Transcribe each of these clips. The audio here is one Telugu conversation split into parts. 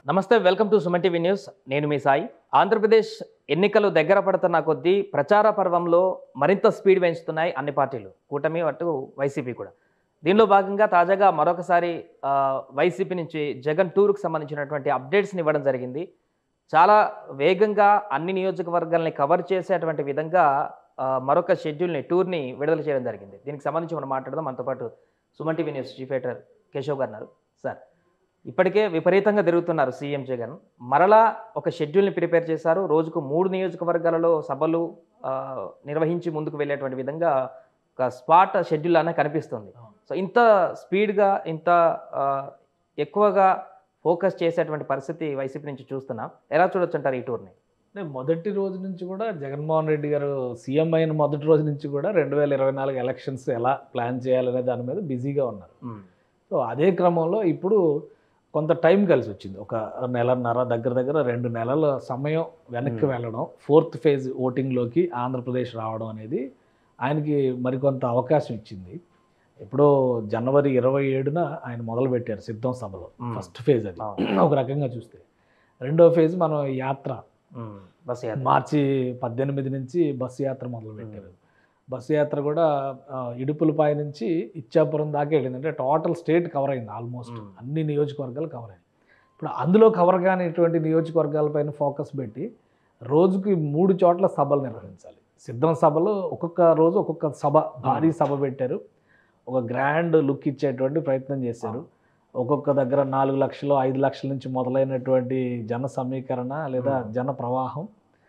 నమస్తే, welcome to Suman TV news. నేను మీ సాయి. ఆంధ్రప్రదేశ్ ఎన్నికలు దగ్గర పడుతున్న కొద్దీ ప్రచార పర్వంలో మరింత స్పీడ్ పెంచుతున్నాయి అన్ని పార్టీలు, కూటమి అటు వైసీపీ కూడా. దీనిలో భాగంగా తాజాగా మరొకసారి వైసీపీ నుంచి జగన్ టూర్కు సంబంధించినటువంటి అప్డేట్స్ని ఇవ్వడం జరిగింది. చాలా వేగంగా అన్ని నియోజకవర్గాల్ని కవర్ చేసేటువంటి విధంగా మరొక షెడ్యూల్ని, టూర్ని విడుదల చేయడం జరిగింది. దీనికి సంబంధించి మనం మాట్లాడదాం. మనతో పాటు Suman TV news chief editor Keshav గారు ఉన్నారు. సార్, ఇప్పటికే విపరీతంగా తిరుగుతున్నారు సీఎం జగన్. మరలా ఒక షెడ్యూల్ని ప్రిపేర్ చేశారు. రోజుకు 3 నియోజకవర్గాలలో సభలు నిర్వహించి ముందుకు వెళ్ళేటువంటి విధంగా ఒక స్పాట్ షెడ్యూల్ అనే కనిపిస్తుంది. సో ఇంత స్పీడ్గా, ఇంత ఎక్కువగా ఫోకస్ చేసేటువంటి పరిస్థితి వైసీపీ నుంచి చూస్తున్నాం. ఎలా చూడొచ్చు అంటారు ఈ టూర్ని? మొదటి రోజు నుంచి కూడా జగన్మోహన్ రెడ్డి గారు సీఎం అయిన మొదటి రోజు నుంచి కూడా 2024 ఎలక్షన్స్ ఎలా ప్లాన్ చేయాలనే దాని మీద బిజీగా ఉన్నారు. సో అదే క్రమంలో ఇప్పుడు కొంత టైం కలిసి వచ్చింది. ఒక నెలన్నర, దగ్గర 2 నెలల సమయం వెనక్కి వెళ్ళడం, 4th ఫేజ్ ఓటింగ్లోకి ఆంధ్రప్రదేశ్ రావడం అనేది ఆయనకి మరికొంత అవకాశం ఇచ్చింది. ఎప్పుడో జనవరి 27న ఆయన మొదలుపెట్టారు సిద్ధం సభలో. ఫస్ట్ ఫేజ్ అది ఒక రకంగా చూస్తే. రెండో ఫేజ్ మనం యాత్ర మార్చి 18 నుంచి బస్సు యాత్ర మొదలుపెట్టారు. బస్సు యాత్ర కూడా ఇడుపులపాయ నుంచి ఇచ్చాపురం దాకా వెళ్ళింది. అంటే టోటల్ స్టేట్ కవర్ అయింది, ఆల్మోస్ట్ అన్ని నియోజకవర్గాలు కవర్ అయింది. ఇప్పుడు అందులో కవర్ కానిటువంటి నియోజకవర్గాలపైన ఫోకస్ పెట్టి రోజుకి 3 చోట్ల సభలు నిర్వహించాలి. సిద్ధం సభలు ఒక్కొక్క రోజు ఒక్కొక్క సభ, భారీ సభ పెట్టారు. ఒక గ్రాండ్ లుక్ ఇచ్చేటువంటి ప్రయత్నం చేశారు. ఒక్కొక్క దగ్గర 4 లక్షలు 5 లక్షల నుంచి మొదలైనటువంటి జన సమీకరణ లేదా జన ప్రవాహం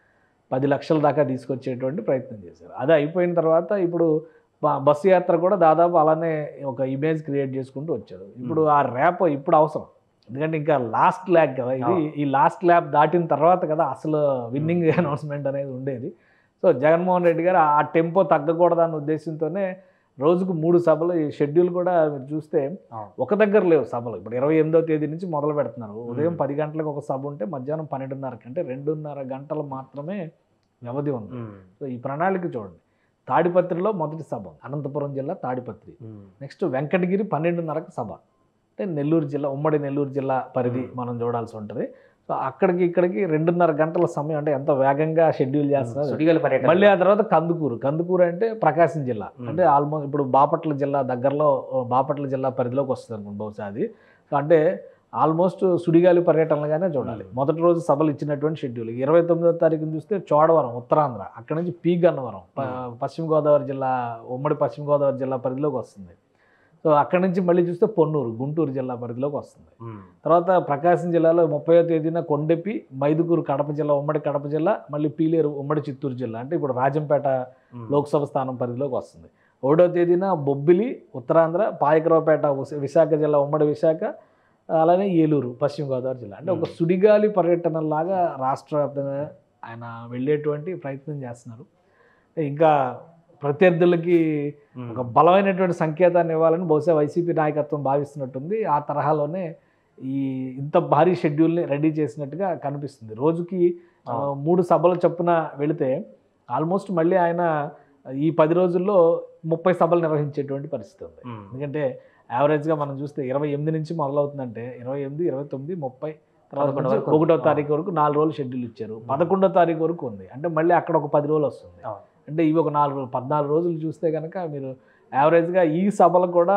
10 లక్షల దాకా తీసుకొచ్చేటువంటి ప్రయత్నం చేశారు. అది అయిపోయిన తర్వాత ఇప్పుడు బస్సు యాత్ర కూడా దాదాపు అలానే ఒక ఇమేజ్ క్రియేట్ చేసుకుంటూ వచ్చారు. ఇప్పుడు ఆ ర్యాప్ ఇప్పుడు అవసరం, ఎందుకంటే ఇంకా లాస్ట్ ల్యాబ్ కదా ఇది. ఈ లాస్ట్ ల్యాబ్ దాటిన తర్వాత కదా అసలు విన్నింగ్ అనౌన్స్మెంట్ అనేది ఉండేది. సో జగన్మోహన్ రెడ్డి గారు ఆ టెంపో తగ్గకూడదన్న ఉద్దేశంతోనే రోజుకు 3 సభలు. ఈ షెడ్యూల్ కూడా మీరు చూస్తే ఒక దగ్గర లేవు సభలు. ఇప్పుడు 28వ తేదీ నుంచి మొదలు పెడుతున్నారు. ఉదయం 10 గంటలకు ఒక సభ ఉంటే మధ్యాహ్నం 12:30 అంటే 2.5 గంటలు మాత్రమే వ్యవధి ఉంది. సో ఈ ప్రణాళిక చూడండి. తాడిపత్రిలో మొదటి సభ, అనంతపురం జిల్లా తాడిపత్రి. నెక్స్ట్ వెంకటగిరి 12:30కు సభ. అంటే నెల్లూరు జిల్లా, ఉమ్మడి నెల్లూరు జిల్లా పరిధి మనం చూడాల్సి ఉంటుంది. సో అక్కడికి ఇక్కడికి 2.5 గంటల సమయం. అంటే ఎంత వేగంగా షెడ్యూల్ చేస్తున్నారు. మళ్ళీ ఆ తర్వాత కందుకూరు అంటే ప్రకాశం జిల్లా. అంటే ఆల్మోస్ట్ ఇప్పుడు బాపట్ల జిల్లా దగ్గరలో, బాపట్ల జిల్లా పరిధిలోకి వస్తుంది అనుకోండి బహుశా అది. సో అంటే ఆల్మోస్ట్ సుడిగాలి పర్యటనలుగానే చూడాలి. మొదటి రోజు సభలు ఇచ్చినటువంటి షెడ్యూల్. 29వ తారీఖున చూస్తే చోడవరం, ఉత్తరాంధ్ర. అక్కడ నుంచి పి గన్నవరం, పశ్చిమ గోదావరి జిల్లా, ఉమ్మడి పశ్చిమ గోదావరి జిల్లా పరిధిలోకి వస్తుంది. సో అక్కడి నుంచి మళ్ళీ చూస్తే పొన్నూరు, గుంటూరు జిల్లా పరిధిలోకి వస్తుంది. తర్వాత ప్రకాశం జిల్లాలో 30వ తేదీన కొండెపి, మైదుకూరు కడప జిల్లా, ఉమ్మడి కడప జిల్లా, మళ్ళీ పీలేరు ఉమ్మడి చిత్తూరు జిల్లా. అంటే ఇప్పుడు రాజంపేట లోక్సభ స్థానం పరిధిలోకి వస్తుంది. 1వ తేదీన బొబ్బిలి ఉత్తరాంధ్ర, పాయకరావుపేట విశాఖ జిల్లా, ఉమ్మడి విశాఖ, అలానే ఏలూరు పశ్చిమ గోదావరి జిల్లా. అంటే ఒక సుడిగాలి పర్యటనలాగా రాష్ట్ర వ్యాప్తంగా ఆయన వెళ్ళేటువంటి ప్రయత్నం చేస్తున్నారు. ఇంకా ప్రత్యర్థులకి ఒక బలమైనటువంటి సంకేతాన్ని ఇవ్వాలని బహుశా వైసీపీ నాయకత్వం భావిస్తున్నట్టుంది. ఆ తరహాలోనే ఇంత భారీ షెడ్యూల్ని రెడీ చేసినట్టుగా కనిపిస్తుంది. రోజుకి 3 సభల చొప్పున వెళితే ఆల్మోస్ట్ మళ్ళీ ఆయన ఈ 10 రోజుల్లో 30 సభలు నిర్వహించేటువంటి పరిస్థితి ఉంది. ఎందుకంటే యావరేజ్గా మనం చూస్తే 28 నుంచి మొదలవుతుందంటే 28, 29, 30, తర్వాత 1వ తారీఖు వరకు 4 రోజులు షెడ్యూల్ ఇచ్చారు. 11వ తారీఖు వరకు ఉంది. అంటే మళ్ళీ అక్కడ ఒక 10 రోజులు వస్తుంది. అంటే ఇవి ఒక 14 రోజులు చూస్తే కనుక మీరు యావరేజ్గా ఈ సభలు కూడా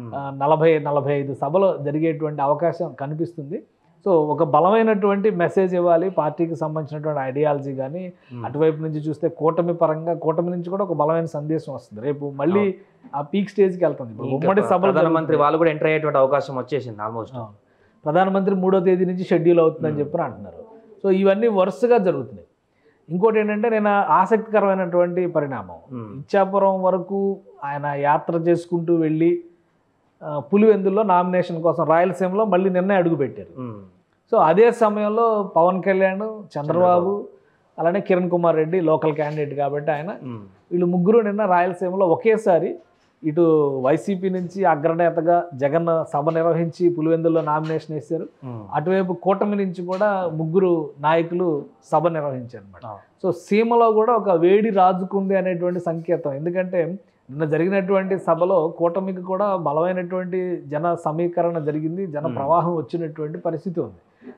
40-45 సభలు జరిగేటువంటి అవకాశం కనిపిస్తుంది. సో ఒక బలమైనటువంటి మెసేజ్ ఇవ్వాలి పార్టీకి సంబంధించినటువంటి ఐడియాలజీ. కానీ అటువైపు నుంచి చూస్తే కూటమి పరంగా, కూటమి నుంచి కూడా ఒక బలమైన సందేశం వస్తుంది. రేపు మళ్ళీ ఆ పీక్ స్టేజ్కి వెళ్తుంది. ఇప్పుడు ఉమ్మడి సభలు ప్రధానమంత్రి వాళ్ళు కూడా ఎంటర్ అయ్యేటువంటి అవకాశం వచ్చేసింది. ఆల్మోస్ట్ ప్రధానమంత్రి 3వ తేదీ నుంచి షెడ్యూల్ అవుతుందని చెప్పి అంటున్నారు. సో ఇవన్నీ వరుసగా జరుగుతున్నాయి. ఇంకోటి ఏంటంటే నేను ఆసక్తికరమైనటువంటి పరిణామం, ఇచ్చాపురం వరకు ఆయన యాత్ర చేసుకుంటూ వెళ్ళి పులివెందుల్లో నామినేషన్ కోసం రాయలసీమలో మళ్ళీ నిన్న అడుగు పెట్టారు. సో అదే సమయంలో పవన్ కళ్యాణ్, చంద్రబాబు, అలానే కిరణ్ కుమార్ రెడ్డి లోకల్ క్యాండిడేట్ కాబట్టి ఆయన, వీళ్ళు ముగ్గురు నిన్న రాయలసీమలో ఒకేసారి ఇటు వైసీపీ నుంచి అగ్రనేతగా జగన్ సభ నిర్వహించి పులివెందుల్లో నామినేషన్ వేశారు. అటువైపు కూటమి నుంచి కూడా 3 నాయకులు సభ నిర్వహించారు అన్నమాట. సో సీమలో కూడా ఒక వేడి రాజుకుంది అనేటువంటి సంకేతం. ఎందుకంటే నిన్న జరిగినటువంటి సభలో కూటమికి కూడా బలమైనటువంటి జన సమీకరణ జరిగింది, జన ప్రవాహం వచ్చినటువంటి పరిస్థితి ఉంది.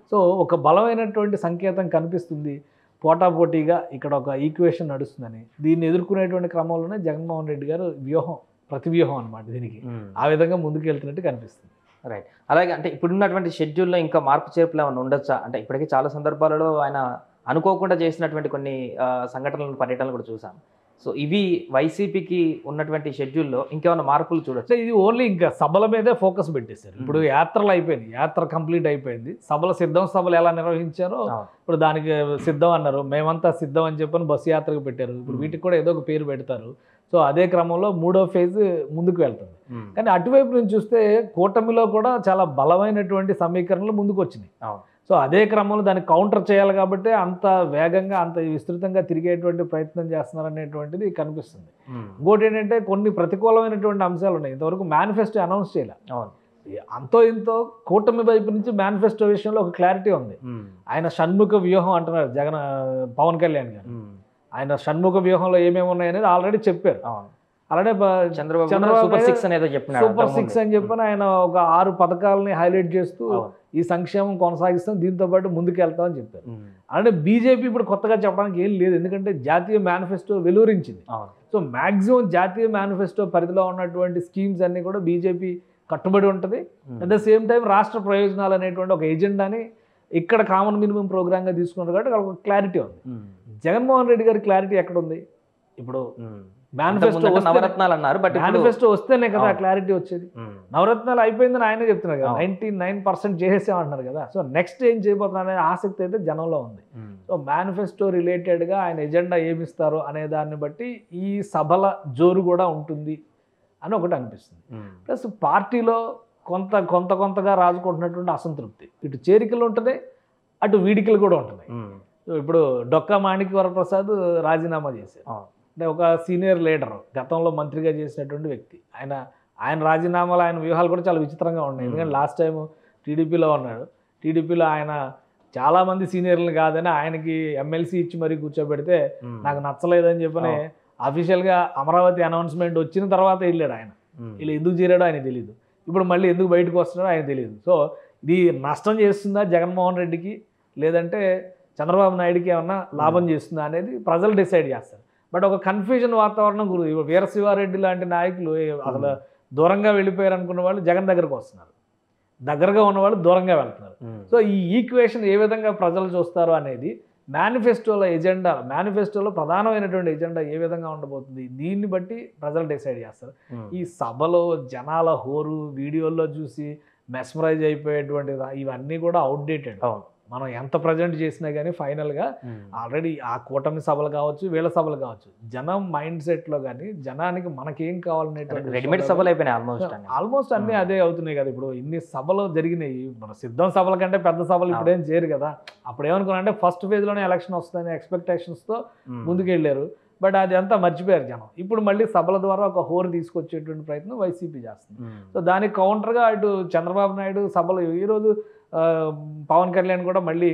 సో ఒక బలమైనటువంటి సంకేతం కనిపిస్తుంది, పోటాపోటీగా ఇక్కడ ఒక ఈక్వేషన్ నడుస్తుందని. దీన్ని ఎదుర్కొనేటువంటి క్రమంలోనే జగన్మోహన్ రెడ్డి గారు ప్రతి వ్యూహం అనమాట దీనికి ఆ విధంగా ముందుకు వెళ్తున్నట్టు కనిపిస్తుంది. రైట్. అలాగే అంటే ఇప్పుడున్నటువంటి షెడ్యూల్లో ఇంకా మార్పు చేర్పులు ఏమైనా ఉండొచ్చా? అంటే ఇప్పటికీ చాలా సందర్భాలలో ఆయన అనుకోకుండా చేసినటువంటి కొన్ని సంఘటనలను, పర్యటనలు కూడా చూసాం. సో ఇవి వైసీపీకి ఉన్నటువంటి షెడ్యూల్లో ఇంకేమైనా మార్పులు చూడొచ్చు? ఇది ఓన్లీ ఇంకా సభల మీదే ఫోకస్ పెట్టేశారు. ఇప్పుడు యాత్రలు అయిపోయింది, యాత్ర కంప్లీట్ అయిపోయింది. సభలు ఎలా నిర్వహించారో ఇప్పుడు దానికి సిద్ధం అన్నారు, మేమంతా సిద్ధం అని చెప్పని బస్సు యాత్రకు పెట్టారు. ఇప్పుడు వీటికి కూడా ఏదో ఒక పేరు పెడతారు. సో అదే క్రమంలో 3వ ఫేజ్ ముందుకు వెళ్తుంది. కానీ అటువైపు నుంచి చూస్తే కూటమిలో కూడా చాలా బలమైనటువంటి సమీకరణలు ముందుకు వచ్చినాయి. సో అదే క్రమంలో దాన్ని కౌంటర్ చేయాలి కాబట్టి అంత వేగంగా అంత విస్తృతంగా తిరిగేటువంటి ప్రయత్నం చేస్తున్నారు అనేటువంటిది కనిపిస్తుంది. ఇంకోటి ఏంటంటే కొన్ని ప్రతికూలమైనటువంటి అంశాలు ఉన్నాయి. ఇంతవరకు మేనిఫెస్టో అనౌన్స్ చేయాలి. అంతో ఇంతో కూటమి వైపు నుంచి మేనిఫెస్టో విషయంలో ఒక క్లారిటీ ఉంది. ఆయన షణ్ముఖ వ్యూహం అంటున్నారు పవన్ కళ్యాణ్ గారు. ఆయన షణ్ముఖ వ్యూహంలో ఏమేమి ఉన్నాయనేది ఆల్రెడీ చెప్పారు. అలానే చంద్రబాబు సూపర్ 6 అని చెప్పని ఆయన ఒక 6 పథకాలని హైలైట్ చేస్తూ ఈ సంక్షేమం కొనసాగిస్తాం, దీంతో పాటు ముందుకు వెళ్తాం అని చెప్పారు. అలానే బీజేపీ ఇప్పుడు కొత్తగా చెప్పడానికి ఏం లేదు, ఎందుకంటే జాతీయ మేనిఫెస్టో వెలువరించింది. సో మ్యాక్సిమం జాతీయ మేనిఫెస్టో పరిధిలో ఉన్నటువంటి స్కీమ్స్ అన్ని కూడా బీజేపీ కట్టుబడి ఉంటుంది. అట్ ద సేమ్ టైం రాష్ట్ర ప్రయోజనాలు అనేటువంటి ఒక ఎజెండాని ఇక్కడ కామన్ మినిమం ప్రోగ్రామ్గా తీసుకున్నారు కాబట్టి అక్కడ ఒక క్లారిటీ ఉంది. జగన్మోహన్ రెడ్డి గారి క్లారిటీ ఎక్కడ ఉంది? ఇప్పుడు నవరత్నాలు అన్నారు, బట్ మేనిఫెస్టో వస్తేనే కదా క్లారిటీ వచ్చేది. నవరత్నాలు అయిపోయిందని ఆయనే చెప్తున్నారు కదా, 99% చేసేసామంటున్నారు కదా. సో నెక్స్ట్ ఏం చేయబోతున్నారు అనే ఆసక్తి అయితే జనంలో ఉంది. సో మేనిఫెస్టో రిలేటెడ్గా ఆయన ఎజెండా ఏమిస్తారు అనే దాన్ని బట్టి ఈ సభల జోరు కూడా ఉంటుంది అని ఒకటి అనిపిస్తుంది. ప్లస్ పార్టీలో కొంతగా రాజుకుంటున్నటువంటి అసంతృప్తి, ఇటు చేరికలు ఉంటున్నాయి, అటు వీడికలు కూడా ఉంటున్నాయి. ఇప్పుడు డొక్కా మాణిక్య వరప్రసాద్ రాజీనామా చేశారు. అంటే ఒక సీనియర్ లీడర్, గతంలో మంత్రిగా చేసినటువంటి వ్యక్తి. ఆయన రాజీనామాలు, ఆయన వ్యూహాలు కూడా చాలా విచిత్రంగా ఉన్నాయి. ఎందుకంటే లాస్ట్ టైం టీడీపీలో ఉన్నాడు. టీడీపీలో ఆయన చాలామంది సీనియర్లు కాదని ఆయనకి ఎమ్మెల్సీ ఇచ్చి మరీ కూర్చోబెడితే నాకు నచ్చలేదని చెప్పని అఫీషియల్గా అమరావతి అనౌన్స్మెంట్ వచ్చిన తర్వాత వెళ్ళాడు ఆయన. ఇలా ఎందుకు చేరాడో ఆయన తెలియదు. ఇప్పుడు మళ్ళీ ఎందుకు బయటకు వస్తున్నాడో ఆయన తెలియదు. సో ఇది నష్టం చేస్తుందా జగన్మోహన్ రెడ్డికి, లేదంటే చంద్రబాబు నాయుడుకి ఏమన్నా లాభం చేస్తుందా అనేది ప్రజలు డిసైడ్ చేస్తారు. బట్ ఒక కన్ఫ్యూజన్ వాతావరణం గురి. వీరశివారెడ్డి లాంటి నాయకులు అసలు దూరంగా వెళ్ళిపోయారు అనుకున్న వాళ్ళు జగన్ దగ్గరకు వస్తున్నారు, దగ్గరగా ఉన్న వాళ్ళు దూరంగా వెళ్తున్నారు. సో ఈ ఈక్వేషన్ ఏ విధంగా ప్రజలు చూస్తారు అనేది మేనిఫెస్టోలో ప్రధానమైనటువంటి ఎజెండా ఏ విధంగా ఉండబోతుంది, దీన్ని బట్టి ప్రజలు డిసైడ్ చేస్తారు. ఈ సభలో జనాల హోరు వీడియోల్లో చూసి మెస్మరైజ్ అయిపోయేటువంటి ఇవన్నీ కూడా అవుట్డేటెడ్. మనం ఎంత ప్రజెంట్ చేసినా కానీ ఫైనల్గా ఆల్రెడీ ఆ కూటమి సభలు కావచ్చు, వీళ్ళ సభలు కావచ్చు, జనం మైండ్ సెట్లో కానీ జనానికి మనకేం కావాలనేటువంటి రెడీమేడ్ సభలు అయిపోయినాయి. ఆల్మోస్ట్ అన్నీ అదే అవుతున్నాయి కదా. ఇప్పుడు ఇన్ని సభలు జరిగినాయి, మన సిద్ధం సభల కంటే పెద్ద సభలు ఇప్పుడు ఏం చేయరు కదా. అప్పుడు ఏమనుకున్నా అంటే ఫస్ట్ ఫేజ్లోనే ఎలక్షన్ వస్తుందని ఎక్స్పెక్టేషన్స్తో ముందుకెళ్ళారు. బట్ అది అంతా మర్చిపోయారు జనం. ఇప్పుడు మళ్ళీ సభల ద్వారా ఒక హోరు తీసుకొచ్చేటువంటి ప్రయత్నం వైసీపీ చేస్తుంది. సో దానికి కౌంటర్గా ఇటు చంద్రబాబు నాయుడు సభలు, ఈరోజు పవన్ కళ్యాణ్ కూడా మళ్ళీ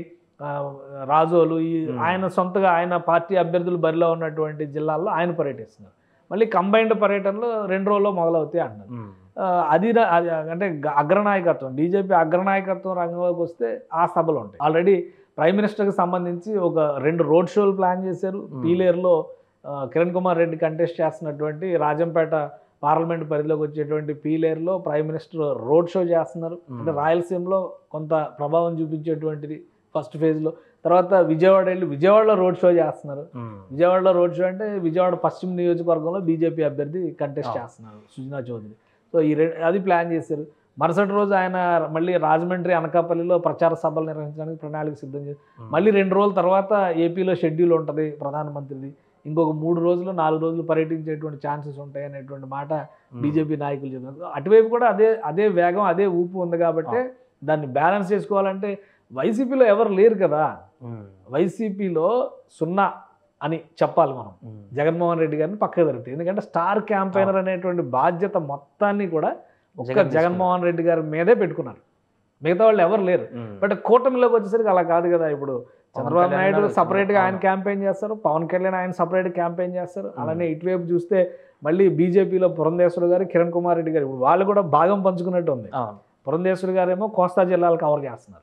రాజోలు ఆయన సొంతగా ఆయన పార్టీ అభ్యర్థులు బరిలో ఉన్నటువంటి జిల్లాల్లో ఆయన పర్యటిస్తున్నారు. మళ్ళీ కంబైన్డ్ పర్యటనలు 2 రోజుల్లో మొదలవుతాయి అంటున్నారు. అది అంటే అగ్రనాయకత్వం, బీజేపీ అగ్రనాయకత్వం రంగంలోకి వస్తే ఆ సభలు ఉంటాయి. ఆల్రెడీ ప్రైమ్ మినిస్టర్కి సంబంధించి ఒక 2 రోడ్ షోలు ప్లాన్ చేశారు. పీలేరులో కిరణ్ కుమార్ రెడ్డి కంటెస్ట్ చేస్తున్నటువంటి రాజంపేట పార్లమెంట్ పరిధిలోకి వచ్చేటువంటి పీలేరులో ప్రైమ్ మినిస్టర్ రోడ్ షో చేస్తున్నారు. అంటే రాయలసీమలో కొంత ప్రభావం చూపించేటువంటిది ఫస్ట్ ఫేజ్లో. తర్వాత విజయవాడ వెళ్ళి విజయవాడలో రోడ్ షో చేస్తున్నారు. విజయవాడలో రోడ్ షో అంటే విజయవాడ పశ్చిమ నియోజకవర్గంలో బీజేపీ అభ్యర్థి కంటెస్ట్ చేస్తున్నారు, సుజనా చౌదరి. సో అది ప్లాన్ చేశారు. మరుసటి రోజు ఆయన మళ్ళీ రాజమండ్రి, అనకాపల్లిలో ప్రచార సభలు నిర్వహించడానికి ప్రణాళిక సిద్ధం చేశారు. మళ్ళీ 2 రోజుల తర్వాత ఏపీలో షెడ్యూల్ ఉంటుంది ప్రధానమంత్రిది. ఇంకొక 3 రోజులు 4 రోజులు పర్యటించేటువంటి ఛాన్సెస్ ఉంటాయి అనేటువంటి మాట బీజేపీ నాయకులు చెప్తున్నారు. అటువైపు కూడా అదే వేగం, అదే ఊపు ఉంది కాబట్టి దాన్ని బ్యాలెన్స్ చేసుకోవాలంటే వైసీపీలో ఎవరు లేరు కదా. వైసీపీలో 0 అని చెప్పాలి మనం జగన్మోహన్ రెడ్డి గారిని పక్కకు జరిగితే. ఎందుకంటే స్టార్ క్యాంపెయినర్ అనేటువంటి బాధ్యత మొత్తాన్ని కూడా ఒక్క జగన్మోహన్ రెడ్డి గారి మీదే పెట్టుకున్నారు, మిగతా వాళ్ళు ఎవరు లేరు. బట్ కూటమిలోకి వచ్చేసరికి అలా కాదు కదా. ఇప్పుడు చంద్రబాబు నాయుడు సపరేట్గా ఆయన క్యాంపెయిన్ చేస్తారు, పవన్ కళ్యాణ్ ఆయన సపరేట్ క్యాంపెయిన్ చేస్తారు. అలానే ఇటువైపు చూస్తే మళ్ళీ బీజేపీలో పురంధేశ్వరి గారు, కిరణ్ కుమార్ రెడ్డి గారు, ఇప్పుడు వాళ్ళు కూడా భాగం పంచుకున్నట్టు ఉంది. పురంధేశ్వరి గారు ఏమో కోస్తా జిల్లాలు కవర్ చేస్తున్నారు,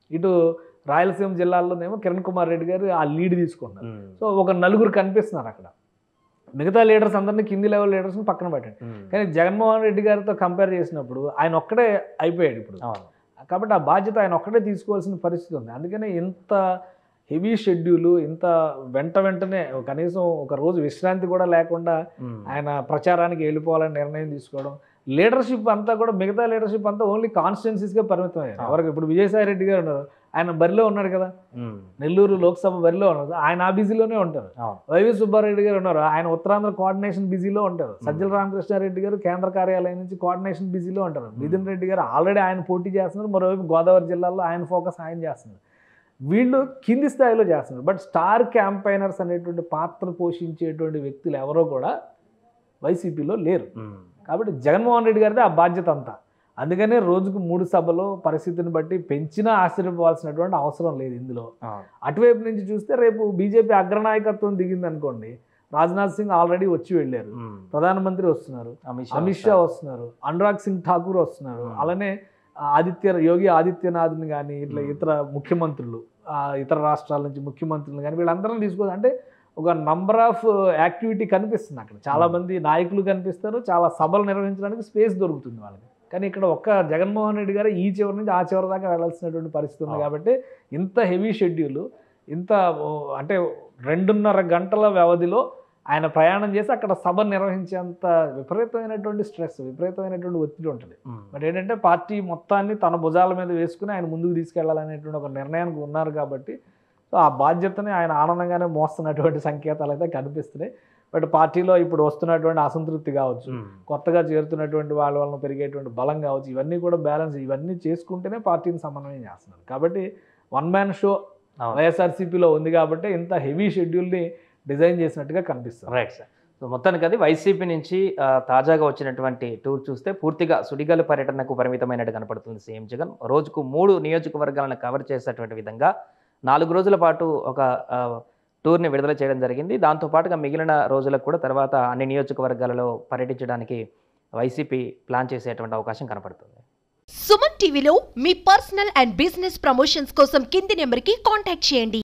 ఇటు రాయలసీమ జిల్లాల్లోనేమో కిరణ్ కుమార్ రెడ్డి గారు ఆ లీడ్ తీసుకున్నారు. సో ఒక నలుగురు కనిపిస్తున్నారు అక్కడ. మిగతా లీడర్స్ అందరినీ కింది లెవెల్ లీడర్స్ని పక్కన పెట్టండి. కానీ జగన్మోహన్ రెడ్డి గారితో కంపేర్ చేసినప్పుడు ఆయన ఒక్కడే అయిపోయాడు ఇప్పుడు. కాబట్టి ఆ బాధ్యత ఆయన ఒక్కడే తీసుకోవాల్సిన పరిస్థితి ఉంది. అందుకనే ఇంత హెవీ షెడ్యూలు, ఇంత వెంటనే కనీసం ఒక రోజు విశ్రాంతి కూడా లేకుండా ఆయన ప్రచారానికి వెళ్ళిపోవాలని నిర్ణయం తీసుకోవడం. లీడర్షిప్ అంతా కూడా, మిగతా లీడర్షిప్ అంతా ఓన్లీ కాన్స్టిట్యున్సీస్గా పరిమితం అయ్యారు. ఎవరికి ఇప్పుడు విజయసాయి రెడ్డి గారు ఉన్నారు, ఆయన బరిలో ఉన్నాడు కదా, నెల్లూరు లోక్సభ బరిలో ఉన్నారు, ఆయన ఆ బిజీలోనే ఉంటారు. వైవి సుబ్బారెడ్డి గారు ఉన్నారు, ఆయన ఉత్తరాంధ్ర కోఆర్డినేషన్ బిజీలో ఉంటారు. సజ్జల రామకృష్ణారెడ్డి గారు కేంద్ర కార్యాలయం నుంచి కోఆర్డినేషన్ బిజీలో ఉంటారు. మిథున్ రెడ్డి గారు ఆల్రెడీ ఆయన పోటీ చేస్తున్నారు, మరోవైపు గోదావరి జిల్లాలో ఆయన ఫోకస్ ఆయన చేస్తున్నారు. వీళ్ళు కింది స్థాయిలో చేస్తున్నారు. బట్ స్టార్ క్యాంపైనర్స్ అనేటువంటి పాత్ర పోషించేటువంటి వ్యక్తులు ఎవరో కూడా వైసీపీలో లేరు. కాబట్టి జగన్మోహన్ రెడ్డి గారిదే ఆ బాధ్యత అంతా. అందుకనే రోజుకు 3 సభలు పరిస్థితిని బట్టి పెంచినా ఆశ్చర్యపోవాల్సినటువంటి అవసరం లేదు ఇందులో. అటువైపు నుంచి చూస్తే రేపు బీజేపీ అగ్రనాయకత్వం దిగింది అనుకోండి, రాజ్నాథ్ సింగ్ ఆల్రెడీ వచ్చి వెళ్ళారు, ప్రధానమంత్రి వస్తున్నారు, అమిత్ షా వస్తున్నారు, అనురాగ్ సింగ్ ఠాకూర్ వస్తున్నారు, అలానే యోగి ఆదిత్యనాథ్ని కానీ ఇట్లా ఇతర ముఖ్యమంత్రులు, ఇతర రాష్ట్రాల నుంచి ముఖ్యమంత్రులు కానీ వీళ్ళందరం తీసుకోవాలి. అంటే ఒక నంబర్ ఆఫ్ యాక్టివిటీ కనిపిస్తుంది అక్కడ. చాలామంది నాయకులు కనిపిస్తారు, చాలా సభలు నిర్వహించడానికి స్పేస్ దొరుకుతుంది వాళ్ళకి. కానీ ఇక్కడ ఒక్క జగన్మోహన్ రెడ్డి గారు ఈ చివరి నుంచి ఆ చివరి దాకా వెళ్ళాల్సినటువంటి పరిస్థితి ఉంది. కాబట్టి ఇంత హెవీ షెడ్యూల్, ఇంత అంటే 2.5 గంటల వ్యవధిలో ఆయన ప్రయాణం చేసి అక్కడ సభ నిర్వహించేంత విపరీతమైనటువంటి స్ట్రెస్, విపరీతమైనటువంటి ఒత్తిడి ఉంటుంది. బట్ ఏంటంటే పార్టీ మొత్తాన్ని తన భుజాల మీద వేసుకుని ఆయన ముందుకు తీసుకెళ్లాలనేటువంటి ఒక నిర్ణయానికి ఉన్నారు. కాబట్టి సో ఆ బాధ్యతని ఆయన ఆనందంగానే మోస్తున్నటువంటి సంకేతాలు అయితే కనిపిస్తున్నాయి. బట్ పార్టీలో ఇప్పుడు వస్తున్నటువంటి అసంతృప్తి కావచ్చు, కొత్తగా చేరుతున్నటువంటి వాళ్ళ వలన పెరిగేటువంటి బలం కావచ్చు, ఇవన్నీ కూడా బ్యాలెన్స్, ఇవన్నీ చేసుకుంటేనే పార్టీని సమన్వయం చేస్తున్నారు. కాబట్టి వన్ మ్యాన్ షో వైఎస్ఆర్సీపీలో ఉంది కాబట్టి ఇంత హెవీ షెడ్యూల్ని డిజైన్ చేసినట్టుగా కనిపిస్తుంది. Right sir. సో మొత్తానికి అది వైసీపీ నుంచి తాజాగా వచ్చినటువంటి టూర్ చూస్తే పూర్తిగా సుడిగాలి పర్యటనకు పరిమితమైనట్టు కనపడుతుంది సీఎం జగన్. రోజుకు 3 నియోజకవర్గాలను కవర్ చేసేటువంటి విధంగా 4 రోజుల పాటు ఒక టూర్ని విడుదల చేయడం జరిగింది. దాంతోపాటుగా మిగిలిన రోజులకు కూడా తర్వాత అన్ని నియోజకవర్గాలలో పర్యటించడానికి వైసీపీ ప్లాన్ చేసేటువంటి అవకాశం కనపడుతుంది. సుమన్ టీవీలో మీ పర్సనల్ అండ్ బిజినెస్ ప్రమోషన్స్ కోసం కింది నెంబర్కి కాంటాక్ట్ చేయండి.